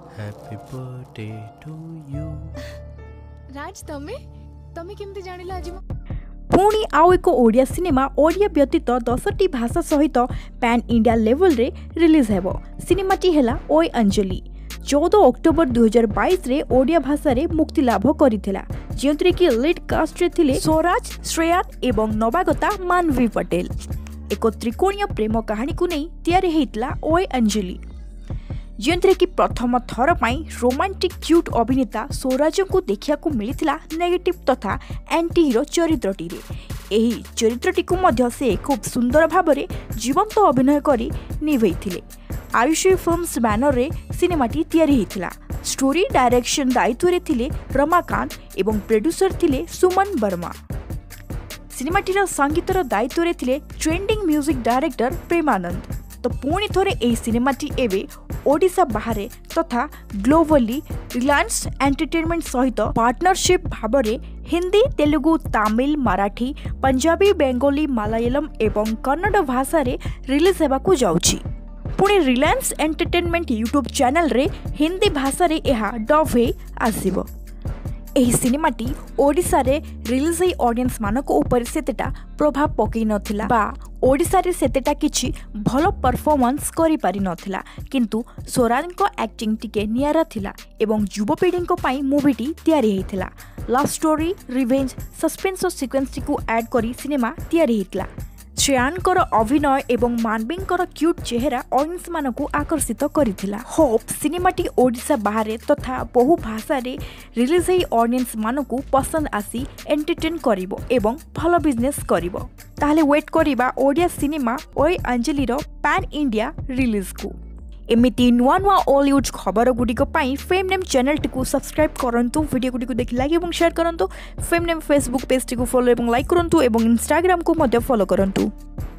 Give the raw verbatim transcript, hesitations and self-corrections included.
Happy birthday to you. राज तमे तमे केमती जानिला आज मो पुणी आउ एक ओडिया सिनेमा ओडिया व्यतीत दसटी भाषा सहित पैन इंडिया लेवल रे रिलीज हेबो। सिनेमाटी हेला ओय अंजलि चौदह अक्टोबर दुई हजार बाईस रे ओडिया भाषा रे मुक्ति लाभ करिथिला, जेंतरे कि लीड कास्ट रे थिले स्वराज, श्रेयान एवं नवागता मानवी पटेल। एक त्रिकोणीय प्रेम कहानी को नहीं तैयारी हेतला ओय अंजलि, जेंतरे कि प्रथम थर पाई रोमांटिक क्यूट अभिनेता स्वराज को देखिया को मिलिथिला नेगेटिव तथा एंटी हीरो चरित्रटी रे। एही चरित्रटी को मध्य से खूब सुंदर भाबरे जीवंत अभिनय करी निभैथिले। आयुषी फिल्म्स बैनर रे सिनेमाटी तैयारी हेतला। स्टोरी डायरेक्शन दायित्व रे थिले रमाकांत एवं प्रोड्यूसर थिले सुमन वर्मा। सिनेमाटीर संगीतर दायित्व रे थिले ट्रेंडिंग म्यूजिक डायरेक्टर प्रेमानंद। तो पुणी थोरे एही सिनेमाटी एबे ओडिशा बाहरे तथा ग्लोबली रिलायंस एंटरटेनमेंट सहित पार्टनरशिप भावरे हिंदी, तेलुगु, तमिल, मराठी, पंजाबी, बेंगोली, मलयालम एवं कन्नड़ भाषा रे रिलीज हेबाकू जाउछि। पुणी रिलायंस एंटरटेनमेंट यूट्यूब चैनल रे हिंदी भाषा रे एहा डब हे आसीबो। एही सिनेमाटी ओडिशा रे रिलीज हे ऑडियंस मानको ऊपर सेतेटा प्रभाव पकई नथिला बा ओडिशा रे सेतेटा किछि भलो परफॉर्मेंस करि पारि नथिला, किंतु स्वराज को एक्टिंग टिके नियारा थिला एवं युवपीढ़ी को पाई मूवीटी तैयारी हेतिला। लव स्टोरी, रिवेंज, सस्पेंस और सीक्वेंस को ऐड करी सिनेमा तैयारी हेतिला। श्रेयानकर अभिनय एवं मानवींकर क्यूट चेहरा ऑडियंस मानकू आकर्षित करिथिला। होप सिनेमाटी ओडिशा बाहरे तथा बहु भाषा रे रिलीज हे ऑडियंस मानकू पसंद आसी एंटरटेन करिवो एवं भलो बिजनेस करिवो। ताहले वेट करिबा ओडिया सिनेमा ओय अंजलि रो पैन इंडिया रिलीज को। एमिति नुआ नुआ ऑलीवुड खबर गुडिक पाई फेम नेम चैनल टिकु सब्सक्राइब करंतु, वीडियो गुडिक देखि लाइक एवं शेयर करंतु। फेम नेम फेसबुक पेज टिकु फॉलो एवं लाइक करंतु एवं इंस्टाग्राम को मध्य फॉलो करंतु।